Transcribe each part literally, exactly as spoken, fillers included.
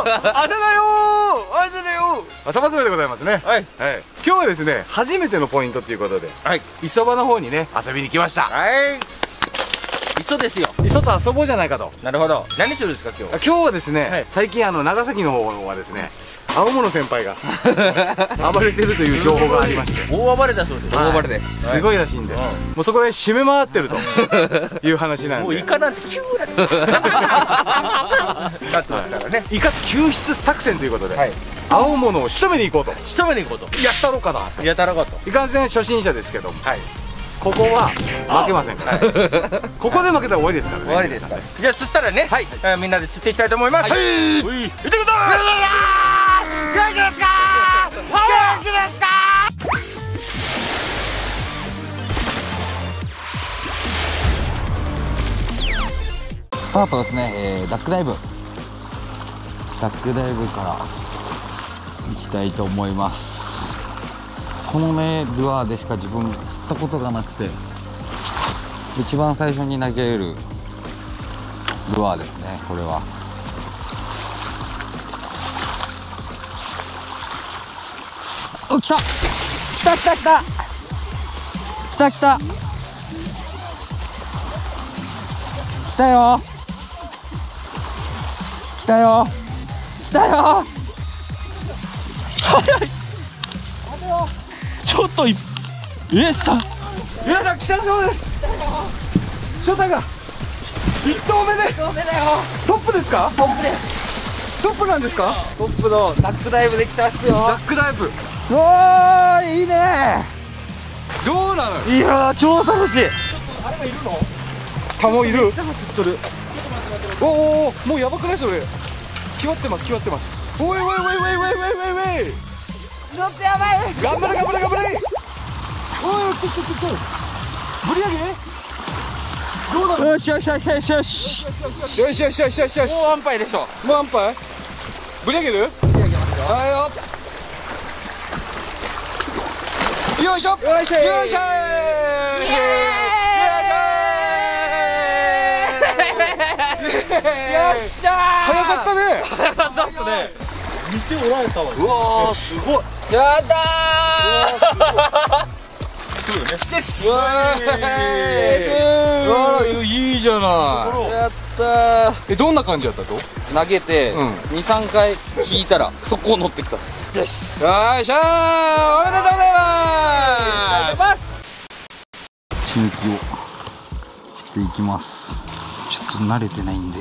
朝だよー、朝だよー。朝祭りでございますね。はい、はい、今日はですね、初めてのポイントということで、はい、磯場の方にね、遊びに来ました。はい、 磯ですよ。 磯と遊ぼうじゃないかと。 なるほど。何するんですか今日。 今日はですね、はい、最近あの長崎の方はですね、青物先輩が暴れてるという情報がありまして、 大暴れだそうです。 大暴れです。すごいらしいんで、もうそこで締め回ってるという話なんで、もうイカなんてキューなってますからね。イカ救出作戦ということで、青物を仕留めに行こうと。 仕留めに行こうと。 やったろうかな。 やったろうかと。 いかんせん初心者ですけど、ここは負けません。ここで負けたら終わりですからね。 終わりですから。じゃあそしたらね、みんなで釣っていきたいと思います。はい、行ってください。元気ですか？元気ですか？ スタートですね、えー、ダックダイブダックダイブから行きたいと思います。このねルアーでしか自分釣ったことがなくて、一番最初に投げるルアーですね、これは。お、来た来た来た来た来た来た来たよ来たよ来たよ早い。ちょっといえさ皆さん来たそうです。翔太が一投目でトップですか？ トップです。 トップなんですか？ トップのダックダイブできたっすよ。 ダックダイブ、 おーいいね。 どうなの？ いやー超楽しい。 あれがいるの？タモいる？めっちゃ走っとる。おおお、もうやばくないそれ？決まってます決まってます。おいおいおいおいおいおいおいおい、 ちょっとやばい。 頑張れ頑張れ頑張れ。おい、ちょっとちょっと無理やりどうなの？ よしよしよしよしよしよしよしよしよしよし。 もうワンパイでしょ。 もうワンパイぶり上げる？ ぶり上げますよ。 はいよ。よいしょよいしょよいしょー。 よっしゃー。 早かったね。 早かったっすね。 見ておられたわ。うわーすごい。 やったー。 うわーいいじゃない。 やったー。 え、どんな感じだったと？ 投げてに、さんかい引いたらそこを乗ってきたっす。よし。 よいしょー、おめでとうございます。 血抜きをしていきます。ちょっと慣れてないんで。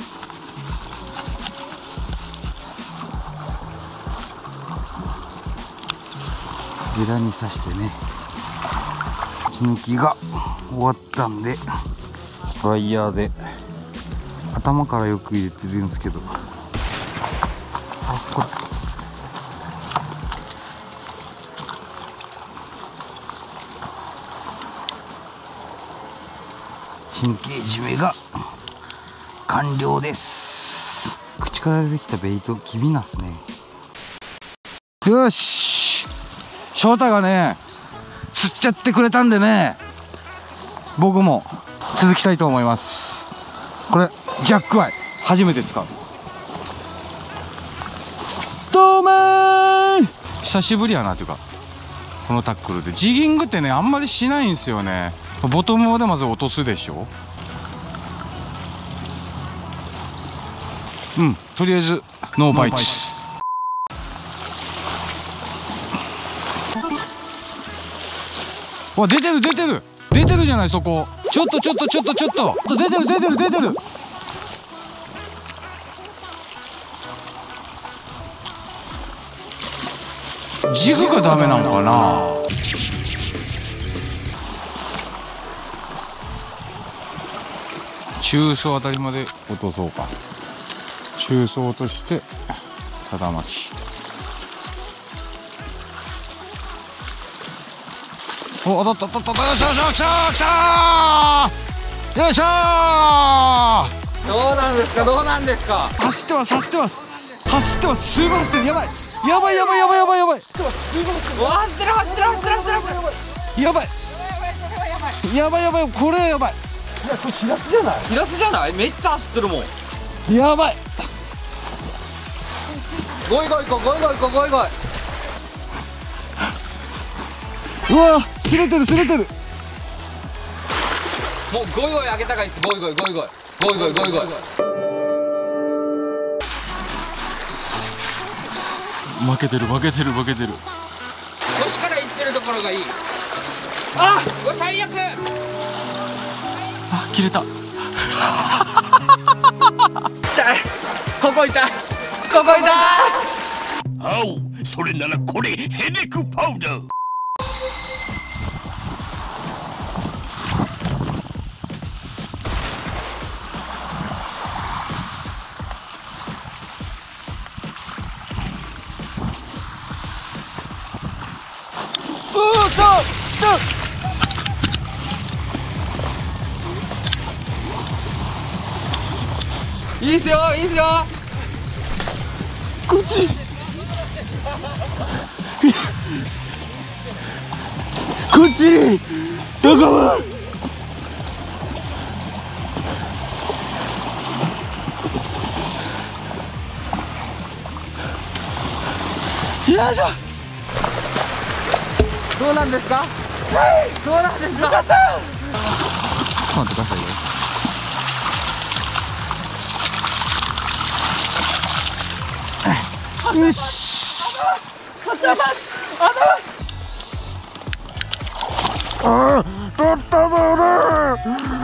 枝に刺してね。血抜きが終わったんで、ドライヤーで頭からよく入れてるんですけど、あ、これ神経締めが完了です。口から出てきたベイトきびなすね。よし、翔太がね釣っちゃってくれたんでね、僕も続きたいと思います。これジャックアイ初めて使う。どうもー、久しぶりやなというか、このタックルでジギングってねあんまりしないんですよね。ボトムでまず落とすでしょ。うん、とりあえずノーバイト。わ、出てる出てる出てるじゃない、そこ。ちょっとちょっとちょっとちょっと出てる出てる出てる。ジグがダメなのかな。中層あたりまで落とそうか。中層落としてただ巻き。お、当たった当たった。よしよしよし、来たー。よいしょー。 どうなんですかどうなんですか。 走ってます走ってます走ってます。すごい走ってる。やばいやばいやばいやばいやばいやばい。 走ってる走ってる走ってる走ってる走ってる。 やばいやばいやばい、これやばい。 いや、これヒラスじゃない？ ヒラスじゃない？めっちゃ走ってるもん。 やばいゴイゴイ行こうゴイゴイ行こうゴイゴイ。 うわ擦れてる擦れてる。 もうゴイゴイ上げたかいっす。ゴイゴイゴイゴイゴイゴイゴイゴイ。 負けてる負けてる負けてる。 腰から行ってるところがいい。あっうわ最悪。 あ切れた。 痛いここ痛いここ痛い。 あお、それならこれヘネクパウダー。 いいっすよいいっすよ。 こっちこっちにどこもよいしょ。 どうなんですか。どうなんですか。よかった。 ちょっと待ってくださいよ。よし。ああ、取ったぞ俺。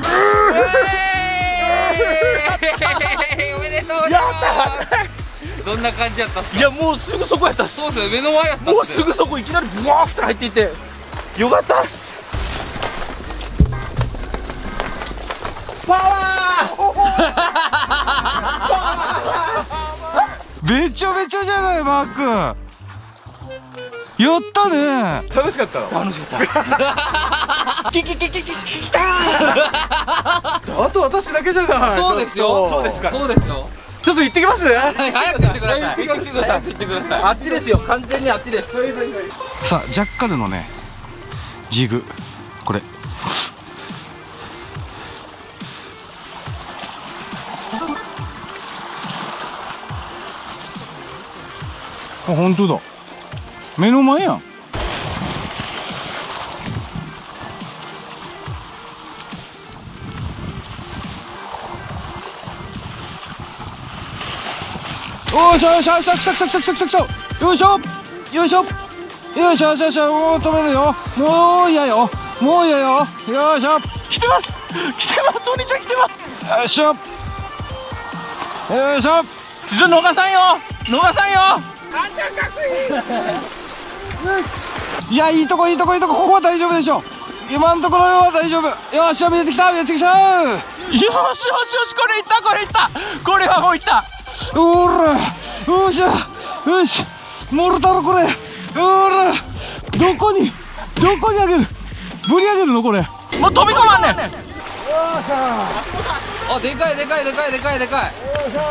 おめでとうございます。どんな感じやったっすか。 いやもうすぐそこやったっす。 そうですよ目の前やったっす。 もうすぐそこいきなりブワーって入っていってよかったっす。パワべちゃべちゃじゃないマーク。やったね。 楽しかったの。 ー楽しかったキキキキキキきたー。 あと私だけじゃない。 そうですよ。 そうですか。 そうですよ。 ちょっと行ってきます。 早く行ってください。 早く行ってください早く行ってください。 あっちですよ、完全にあっちです。 さあジャッカルのねジグこれ。あ本当だ。目の前やん。おーしょよいしょよいしょ来た来た来た来た来た来た。よいしょよいしょよいしょよいしょよいしょ。もう止めるよ。もう嫌よもう嫌よ。よいしょ来てます来てます。お兄ちゃん来てます。よいしょよいしょ。 ちょ逃さんよ逃さんよ。 いやいいとこいいとこいいとこ。ここは大丈夫でしょ。今のところは大丈夫。よっしゃ見えてきた見えてきた。 よしよしよしこれいったこれいったこれはもういった。 おらよっしゃよしモルタルこれ。おらどこにどこにあげるぶり上げるのこれ。 もう飛び込まんねん。 あでかいでかいでかいでかいでかい。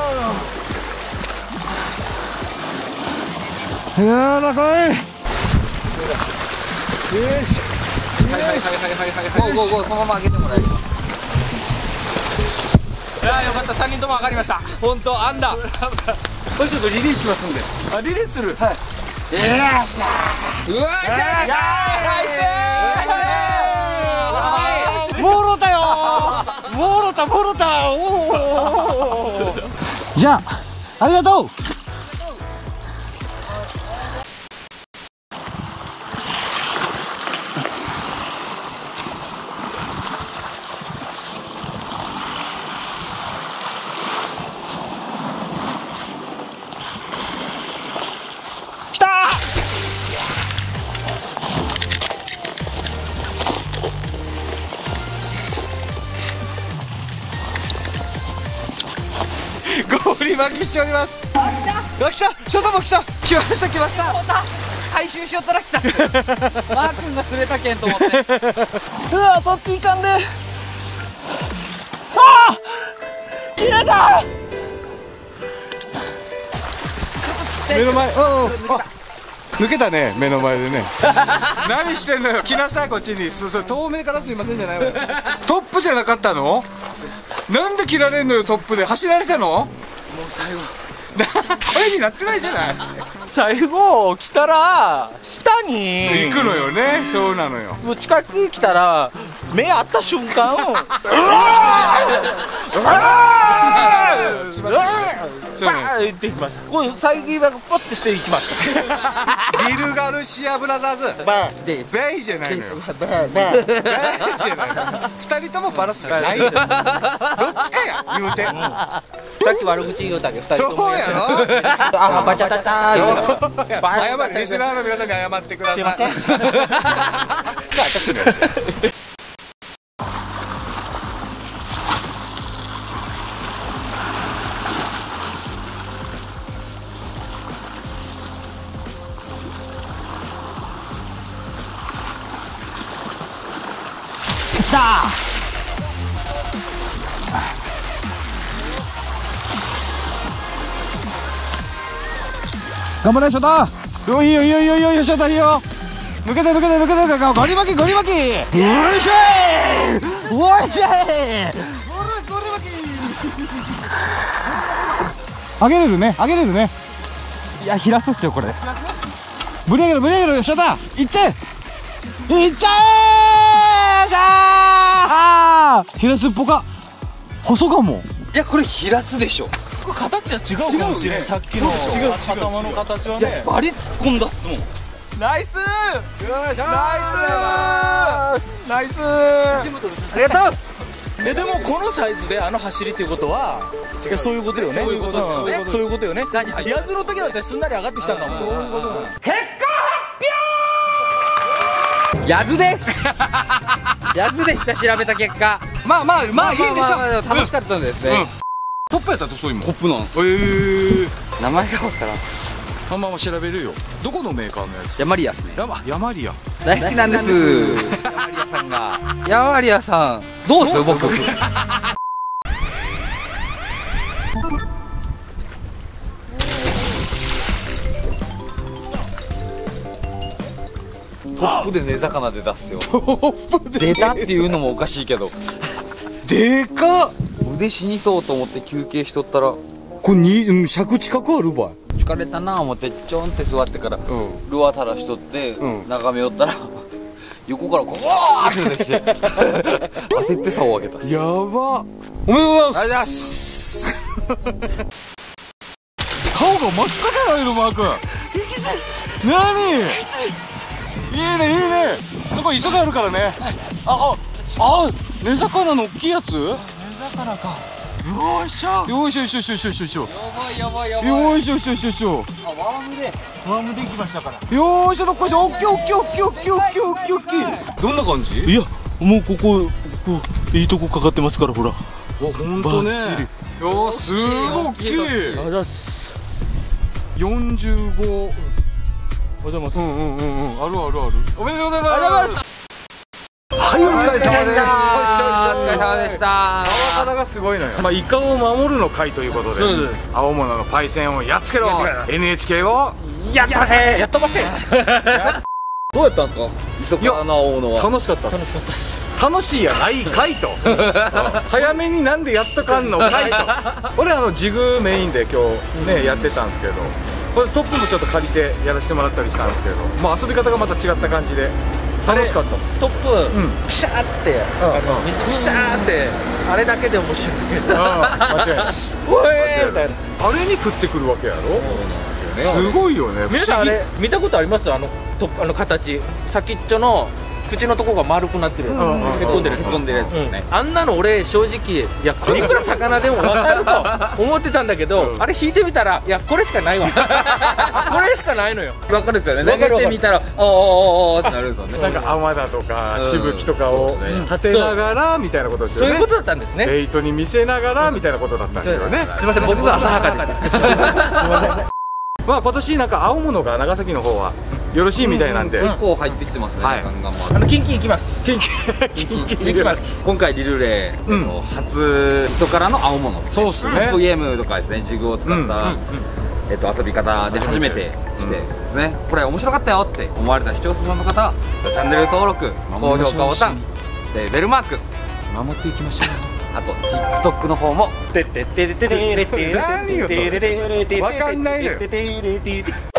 やらかい。よしはいはいはいはいはいはい。ゴーゴーゴーそのまま上げてもらえる。 いやーよかったさんにんとも上がりました。本当あんだ。 これちょっとリリースしますんで。 あリリースする。 うわーしゃー。ナイス。 もろたよもろたもろた。おおじゃあありがとう。 きたゴーリ巻きしております。あ来たショートも来た来ました来ました。 回収しよったら来た。マー君が釣れたけんと思って。うわそっち行かんで。ああ切れた。 目の前。おおあ抜けたね目の前でね。何してんのよ来なさいこっちに。そそ透明からすいませんじゃないわよ。トップじゃなかったの。なんで切られんのよトップで。走られたの。もう最後声になってないじゃない。 最後来たら下に行くのよね。そうなのよ。 もう近く来たら目合った瞬間うわーすいません。そうなんです。 バーンっていきました。こう最近はポッてしていきましたビルガルシアブラザーズ。 バーでベイじゃないのよ。 バーバーベイじゃないの。二人ともバラすじゃないよ。どっちかや言うて。 さっき悪口言うたけど二人ともそうやろ。 あバチャチャチャー謝るリスナーの皆さんに謝ってください。すいません。さあ私のやつ。 来た。頑張れショタ。よいいよいいよいいよいいよショタいいよ。抜けて抜けて抜けて抜けてゴリ巻きゴリ巻き。おいしいおいしい。上げれるね上げれるね。いや平すっすよこれ。ぶり上げるぶり上げるショタいっちゃえいっちゃえ。じゃあ平すっぽか細かも。 いやこれヒラスでしょ。 これ形は違うかもしれん。さっきの頭の形はねバリ突っ込んだっすもん。 ナイスナイスナイスありがとう。 えでもこのサイズであの走りっていうことは違うそういうことよね。そういうことそういうことよね。やずの時だってすんなり上がってきたんだもん。そういうこと結やずですやずでした。調べた結果まあまあまあいいでしょ。 楽しかったんですね。 トップやったとそういうもん。 トップなんです。 ええ。 名前がわからん。 まあまあまあ調べるよ。どこのメーカーのやつ？ ヤマリアスね。 ヤマヤマリア。 大好きなんです。ヤマリアさんが。ヤマリアさんどうする僕。トップで根魚で出すよ。 トップで出たっていうのもおかしいけど。 でかっ。 腕死にそうと思って休憩しとったらこれに尺近くあるばい。 疲れたな思ってちょんって座ってからうんルアー垂らしとってうん眺めよったら横からこわーって出てきて焦って竿を上げたっす。 やば。おめでとうございます。 顔が真っ赤じゃないのマー君。なにいいねいいね。そこ磯があるからね。あああ根魚の大きいやつ。根魚か。よいしょよいしょよいしょよいしょよいしょよいしょやばいやばいやばい。 よいしょよいしょよいしょよいしょ。 あワームでワームで行きましたから。 よーいしょどっこいしょ。おっきいおっきいおっきいおっきいおっきいおっきいおっきい。 どんな感じ？ いやもうこここういいとこかかってますからほら。 わ本当ね。いやすごい大きい。 ありがとうございます。 よんじゅうご。 おはようございます。 うんうんうんうん。あるあるある。おめでとうございます。 ありがとうございます。 はいお疲れ様です。 お疲れ様でした。 川原がすごいのよ。まあイカを守るの会ということで、 そうです。 青物のパイセンをやっつけろ。エヌエイチケー をやったせやったばせ。 どうやったんですか磯川の青物は。 楽しかったです。楽しいやないかいと。早めになんでやっとかんのかいと。俺あのジグメインで今日ねやってたんですけど、これトップもちょっと借りてやらせてもらったりしたんですけど、まあ遊び方がまた違った感じで楽しかったです。 トップピシャーって水ピシャーってあれだけで面白いけど。 間違いない。 おえみたいな。 あれに食ってくるわけやろ。すごいよね。 皆さんあれ見たことあります？あのとあの形先っちょの口のとこが丸くなってるやつ、へこんでるやつ、 へこんでるやつですね。 あんなの俺正直いやこれいくら魚でも分かると思ってたんだけど、あれ引いてみたらいやこれしかないわ。これしかないのよ。 わかるですよね。 わかる投げてみたらおーおーおーってなるんですよね。 なんか泡だとかしぶきとかをそうですね立てながらみたいなことですよね。 そういうことだったんですね。 ベイトに見せながらみたいなことだったんですよね。 すみません僕が浅はかでした。すみません。 まあ今年なんか青物が長崎の方はよろしいみたいなんで、 結構入ってきてますね。 はいガンガンもあのキンキン行きます。 キンキンキンキン行きます。 今回リルレー、 うんえっと初磯からの青物ですね。 そうっすねトップゲームとかですね、ジグを使った、 うんうんえっと遊び方で初めてしてですね、これ面白かったよって思われた視聴者さんの方はチャンネル登録、高評価ボタンでベルマーク守っていきましょう。 あと TikTok の方もてってってってってってって何よそれわかんないのよ。